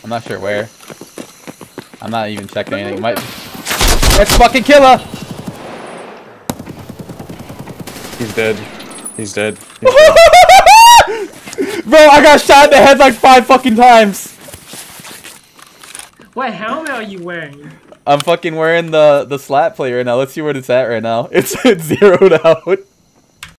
I'm not sure where. I'm not even checking anything. It's fucking Killa! He's dead. He's dead. Bro, I got shot in the head like 5 fucking times. What helmet are you wearing? I'm fucking wearing the slat plate right now. Let's see where it's at right now. It's zeroed out.